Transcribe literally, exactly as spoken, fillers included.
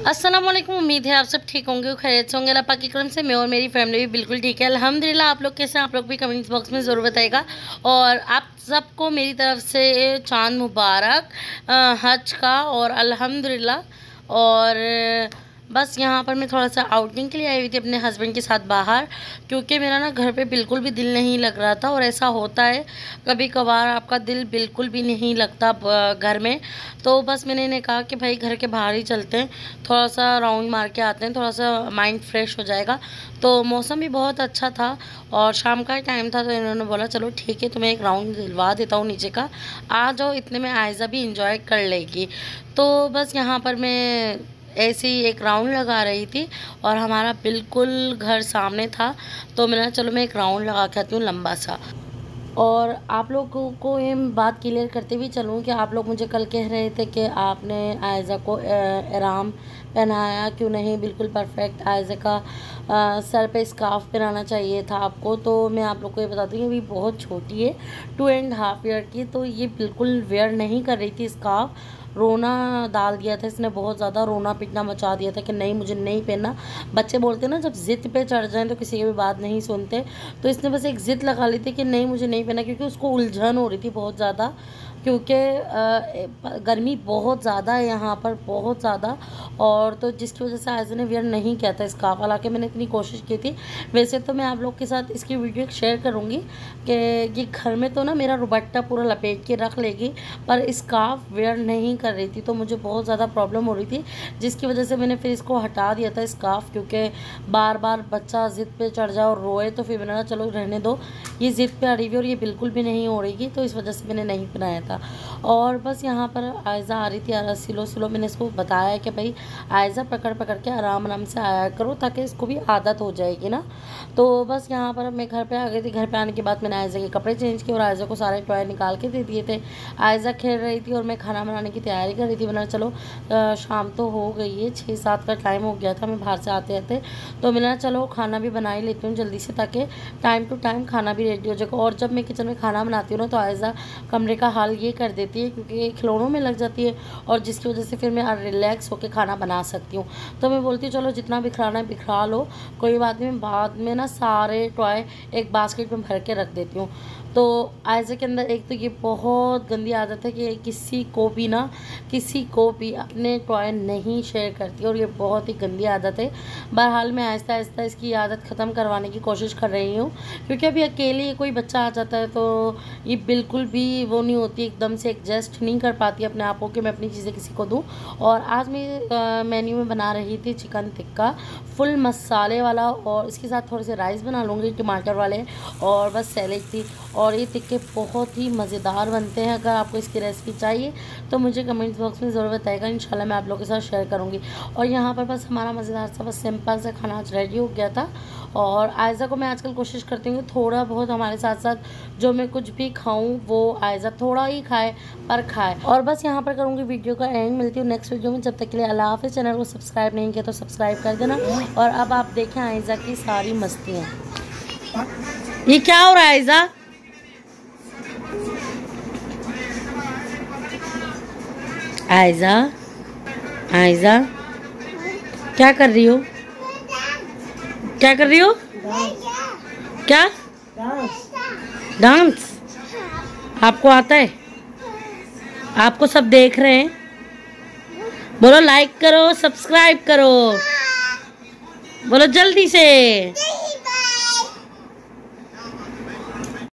अस्सलाम वालेकुम। उम्मीद है आप सब ठीक होंगे, खैरियत से होंगे। अल्लाह पाक की करम से मैं और मेरी फैमिली भी बिल्कुल ठीक है अल्हम्दुलिल्लाह। आप लोग कैसे हैं? आप लोग भी कमेंट्स बॉक्स में ज़रूर बताइएगा। और आप सबको मेरी तरफ से चांद मुबारक हज का, और अल्हम्दुलिल्लाह। और बस यहाँ पर मैं थोड़ा सा आउटिंग के लिए आई हुई थी अपने हस्बैंड के साथ बाहर, क्योंकि मेरा ना घर पे बिल्कुल भी दिल नहीं लग रहा था। और ऐसा होता है कभी कभार, आपका दिल बिल्कुल भी नहीं लगता घर में। तो बस मैंने इन्हें कहा कि भाई घर के बाहर ही चलते हैं, थोड़ा सा राउंड मार के आते हैं, थोड़ा सा माइंड फ्रेश हो जाएगा। तो मौसम भी बहुत अच्छा था और शाम का टाइम था, तो इन्होंने बोला चलो ठीक है, तुम्हें एक राउंड दिलवा देता हूँ नीचे का, आ जाओ। इतने में आयज़ा भी इंजॉय कर लेगी। तो बस यहाँ पर मैं ऐसे ही एक राउंड लगा रही थी और हमारा बिल्कुल घर सामने था, तो मैंने चलो मैं एक राउंड लगा के आती हूँ लंबा सा। और आप लोगों को ये बात क्लियर करते हुए चलूँ कि आप लोग मुझे कल कह रहे थे कि आपने आयज़ा को एहराम पहनाया क्यों नहीं, बिल्कुल परफेक्ट। आयज़ा का आ, सर पे स्कार्फ पहनाना चाहिए था आपको। तो मैं आप लोग को ये बता दूँ कि अभी बहुत छोटी है, टू एंड हाफ ईयर की, तो ये बिल्कुल वेयर नहीं कर रही थी स्कार्फ। रोना डाल दिया था इसने, बहुत ज़्यादा रोना पीटना मचा दिया था कि नहीं मुझे नहीं पहनना। बच्चे बोलते हैं ना, जब ज़िद पे चढ़ जाएं तो किसी की भी बात नहीं सुनते। तो इसने बस एक ज़िद लगा ली थी कि नहीं मुझे नहीं पहनना, क्योंकि उसको उलझन हो रही थी बहुत ज़्यादा, क्योंकि गर्मी बहुत ज़्यादा है यहाँ पर, बहुत ज़्यादा। और तो जिसकी वजह से आयज़ा ने वेयर नहीं किया था स्कार्फ, हालांकि मैंने इतनी कोशिश की थी। वैसे तो मैं आप लोग के साथ इसकी वीडियो शेयर करूँगी कि ये घर में तो ना मेरा रुबट्टा पूरा लपेट के रख लेगी, पर स्कार्फ वेयर नहीं कर रही थी। तो मुझे बहुत ज़्यादा प्रॉब्लम हो रही थी, जिसकी वजह से मैंने फिर इसको हटा दिया था स्कार्फ, क्योंकि बार बार बच्चा ज़िद पे चढ़ जाए और रोए, तो फिर मैंने कहा चलो रहने दो, ये ज़िद पे अड़ी हुई और ये बिल्कुल भी नहीं हो रही, तो इस वजह से मैंने नहीं पहनाया था। और बस यहाँ पर आयज़ा आ रही थी स्लो स्लो। मैंने इसको बताया कि भाई आयज़ा पकड़ पकड़ के आराम आराम से आया करो, ताकि इसको भी आदत हो जाएगी ना। तो बस यहाँ पर मैं घर पे आ गई थी। घर पे आने के बाद मैंने आयज़ा के कपड़े चेंज किए और आयज़ा को सारे टॉय निकाल के दे दिए थे। आयज़ा खेल रही थी और मैं खाना बनाने की तैयारी कर रही थी। मैंने चलो शाम तो हो गई है, छः सात का टाइम हो गया था मैं बाहर से आते आते, तो मैंने चलो खाना भी बना ही लेती हूँ जल्दी से, ताकि टाइम टू टाइम खाना भी रेडी हो जाएगा। और जब मैं किचन में खाना बनाती हूँ ना, तो आयज़ा कमरे का हाल ये कर देती है, क्योंकि खिलौनों में लग जाती है, और जिसकी वजह से फिर मैं रिलैक्स होकर खाना बना सकती हूँ। तो मैं बोलती हूँ चलो जितना बिखराना है बिखरा लो, कोई बात नहीं। मैं बाद में ना सारे टॉय एक बास्केट में भर के रख देती हूँ। तो आयज़ा के अंदर एक तो ये बहुत गंदी आदत है कि किसी को भी ना किसी को भी अपने टॉय नहीं शेयर करती, और ये बहुत ही गंदी आदत है। बहरहाल मैं आहिस्ता आहिस्ता इसकी आदत ख़त्म करवाने की कोशिश कर रही हूँ, क्योंकि अभी अकेले कोई बच्चा आ जाता है तो ये बिल्कुल भी वो नहीं होती, एकदम से एडजस्ट नहीं कर पाती अपने आप को कि मैं अपनी चीज़ें किसी को दूँ। और आज मैं मेन्यू में बना रही थी चिकन टिक्का फुल मसाले वाला, और इसके साथ थोड़े से राइस बना लूँगी टमाटर वाले, और बस सैलेड थी। और ये टिक्के बहुत ही मज़ेदार बनते हैं। अगर आपको इसकी रेसिपी चाहिए तो मुझे कमेंट्स बॉक्स में ज़रूर बताइएगा, इंशाल्लाह मैं आप लोगों के साथ शेयर करूँगी। और यहाँ पर बस हमारा मज़ेदार सा बस सिंपल सा खाना आज रेडी हो गया था। और आयज़ा को मैं आजकल कोशिश करती हूँ थोड़ा बहुत हमारे साथ साथ जो मैं कुछ भी खाऊँ वो आयज़ा थोड़ा ही खाए, पर खाए। और बस यहाँ पर करूँगी वीडियो का एंड। मिलती हूँ नेक्स्ट वीडियो में, जब तक के लिए अल्लाह हाफ़िज़। चैनल को सब्सक्राइब नहीं किया तो सब्सक्राइब कर देना। और अब आप देखें आयज़ा की सारी मस्तियाँ। ये क्या हो रहा है आयज़ा? आयज़ा आयज़ा क्या कर रही हो? क्या कर रही हो? क्या डांस? आपको आता है? आपको सब देख रहे हैं, बोलो लाइक करो, सब्सक्राइब करो, बोलो जल्दी से।